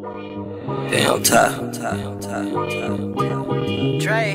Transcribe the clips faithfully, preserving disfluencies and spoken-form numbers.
They on top. Dre,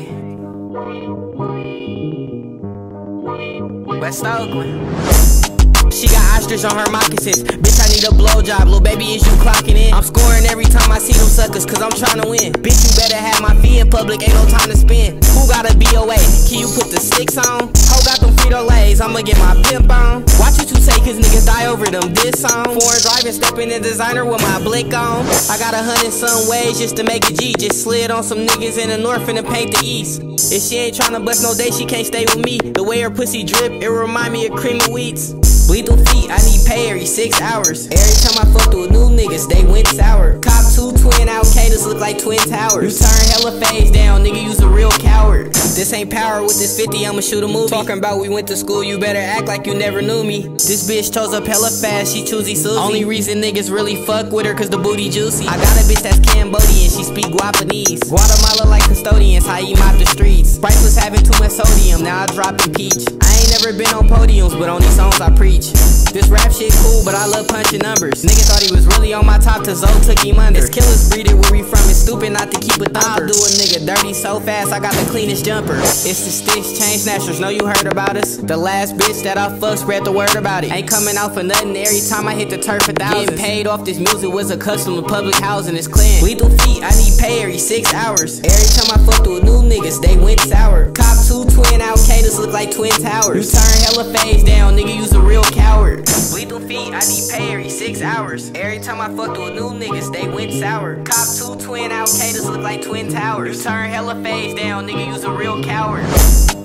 West Oakland. She got ostrich on her moccasins. Bitch, I need a blowjob. Lil' baby, is you clocking in? I'm scoring every time I see them suckers, cause I'm tryna win. Bitch, you better have my fee in public, ain't no time to spend. Who got a B O A? Can you put the sticks on? Ho got them Frito-Lays, I'ma get my pimp on. Watch what you say, cause niggas die over them diss songs. Foreign driving, stepping in designer with my blick on. I got a hundred some ways just to make a G. Just slid on some niggas in the north finna paint the east. If she ain't tryna bust no day, she can't stay with me. The way her pussy drip, it remind me of creamy wheats. Lethal feet, I need pay every six hours. Every time I fucked with new niggas, they went sour. Cop two twin Al-Qaedas look like twin towers. You turn hella phase down, nigga, you's a real coward. This ain't power, with this fifty, I'ma shoot a movie. Talking about we went to school, you better act like you never knew me. This bitch chose up hella fast, she choosy Susie. Only reason niggas really fuck with her cause the booty juicy. I got a bitch that's Cambodian, she speak Guapanese. Guatemala like custodians, how you mop the streets. Price was having too much sodium, now I drop in peach. I ain't never been on podiums, but on these songs I preach. This rap shit cool, but I love punching numbers. Nigga thought he was really on my top, to Zoe took him under. This killer's breeded where we from, it's stupid not to keep a thumper. I'll do a nigga dirty so fast, I got the cleanest jumper. It's the Stitch Chain Snatchers, know you heard about us. The last bitch that I fucked, spread the word about it. Ain't coming out for nothing, every time I hit the turf for thousands. Getting paid off this music was a custom to public housing, it's clean. Lethal feet, I need pay every six hours. Every time I fucked with new niggas, they went sour. Cop two twin Al-Qaedas look like twin towers. You turn hella phase down, nigga, you's a real coward. Lethal feet, I need pay every six hours. Every time I fucked with new niggas, they went sour. Cop two twin Al-Qaedas look like twin towers. You turn hella phase down, nigga, you's a real coward.